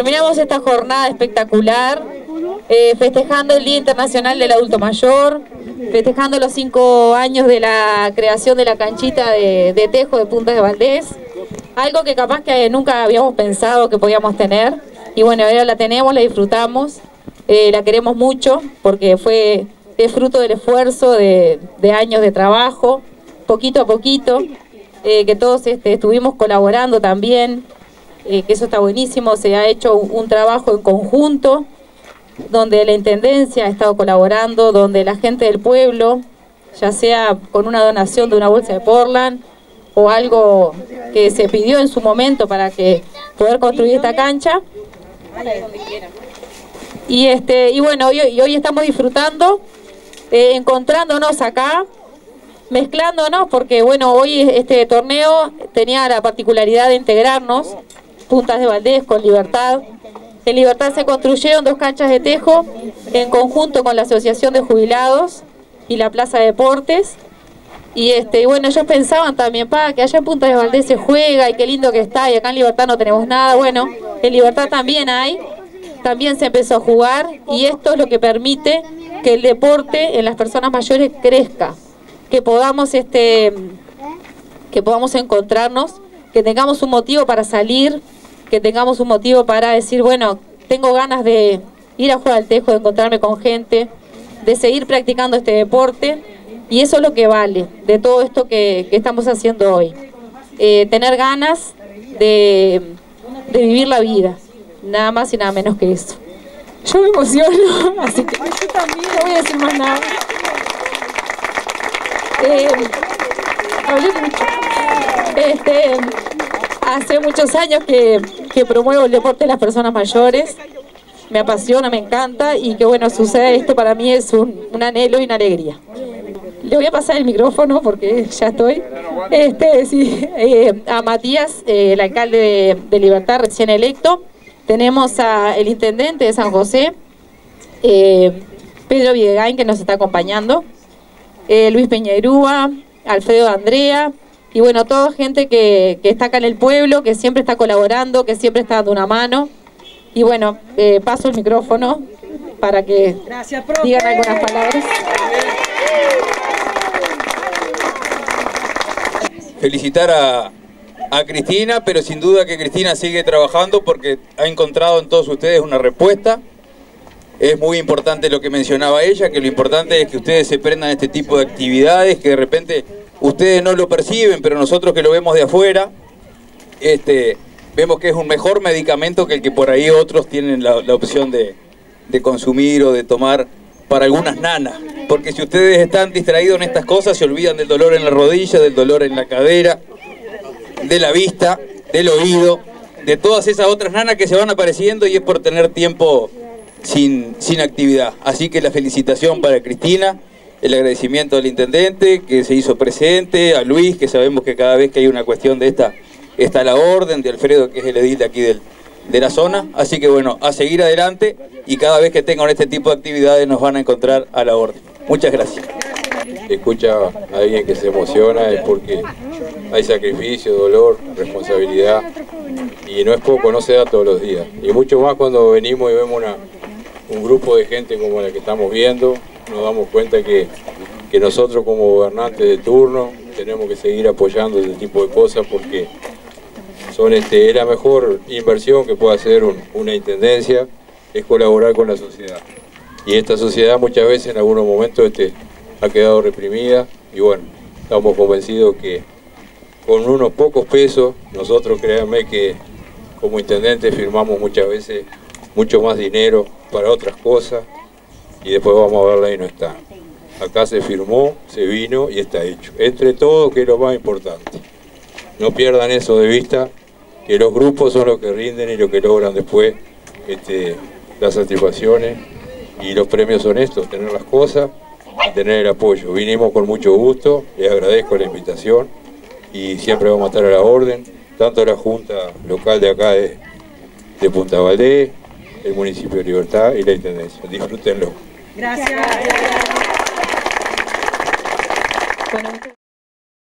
terminamos esta jornada espectacular, festejando el Día Internacional del Adulto Mayor, festejando los 5 años de la creación de la canchita de tejo de Punta de Valdés, algo que capaz que nunca habíamos pensado que podíamos tener, y bueno, ahora la tenemos, la disfrutamos, la queremos mucho, porque es fruto del esfuerzo de años de trabajo, poquito a poquito, que todos estuvimos colaborando también, que eso está buenísimo. Se ha hecho un trabajo en conjunto, donde la Intendencia ha estado colaborando, donde la gente del pueblo, ya sea con una donación de una bolsa de Portland, o algo que se pidió en su momento para poder construir esta cancha. Y bueno, hoy estamos disfrutando, encontrándonos acá, mezclándonos, porque bueno, hoy este torneo tenía la particularidad de integrarnos, Puntas de Valdés con Libertad. En Libertad se construyeron 2 canchas de tejo en conjunto con la Asociación de Jubilados y la Plaza de Deportes. Y bueno, ellos pensaban también, que allá en Punta de Valdés se juega y qué lindo que está, y acá en Libertad no tenemos nada. Bueno, en Libertad también también se empezó a jugar, y esto es lo que permite que el deporte en las personas mayores crezca, que podamos encontrarnos, que tengamos un motivo para salir, que tengamos un motivo para decir, bueno, tengo ganas de ir a jugar al tejo, de encontrarme con gente, de seguir practicando este deporte, y eso es lo que vale de todo esto que estamos haciendo hoy. Tener ganas de vivir la vida, nada más y nada menos que eso. Yo me emociono, así que no voy a decir más nada. Hablé mucho. Hace muchos años que promuevo el deporte de las personas mayores. Me apasiona, me encanta, y que bueno, suceda esto para mí es un anhelo y una alegría. Le voy a pasar el micrófono porque ya estoy. A Matías, el alcalde de Libertad recién electo. Tenemos al intendente de San José, Pedro Villegain, que nos está acompañando, Luis Peñairúa, Alfredo Andrea, y bueno, toda gente que está acá en el pueblo, que siempre está colaborando, que siempre está dando una mano. Y bueno, paso el micrófono para que digan algunas palabras. Felicitar a Cristina, pero sin duda que Cristina sigue trabajando porque ha encontrado en todos ustedes una respuesta. Es muy importante lo que mencionaba ella, que lo importante es que ustedes se prendan este tipo de actividades, que de repente ustedes no lo perciben, pero nosotros que lo vemos de afuera, vemos que es un mejor medicamento que el que por ahí otros tienen la opción de consumir o de tomar para algunas nanas. Porque si ustedes están distraídos en estas cosas, se olvidan del dolor en la rodilla, del dolor en la cadera, de la vista, del oído, de todas esas otras nanas que se van apareciendo, y es por tener tiempo sin actividad. Así que la felicitación para Cristina, el agradecimiento al intendente que se hizo presente, a Luis, que sabemos que cada vez que hay una cuestión de esta está a la orden, de Alfredo, que es el edil de aquí de la zona. Así que bueno, a seguir adelante, y cada vez que tengan este tipo de actividades nos van a encontrar a la orden. Muchas gracias. Escucha a alguien que se emociona es porque hay sacrificio, dolor, responsabilidad, y no es poco, no se da todos los días, y mucho más cuando venimos y vemos un grupo de gente como la que estamos viendo. Nos damos cuenta que nosotros como gobernantes de turno tenemos que seguir apoyando este tipo de cosas, porque son es la mejor inversión que puede hacer una intendencia, es colaborar con la sociedad. Y esta sociedad muchas veces en algunos momentos ha quedado reprimida, y bueno, estamos convencidos que con unos pocos pesos, nosotros créanme que como intendentes firmamos muchas veces mucho más dinero para otras cosas, y después vamos a verla y no está. Acá se firmó, se vino y está hecho. Entre todos, que es lo más importante. No pierdan eso de vista, que los grupos son los que rinden y los que logran después las satisfacciones, y los premios son estos: tener las cosas y tener el apoyo. Vinimos con mucho gusto, les agradezco la invitación, y siempre vamos a estar a la orden, tanto la Junta Local de acá de Punta Valdés, el municipio de Libertad y la Intendencia. Disfrútenlo. Gracias.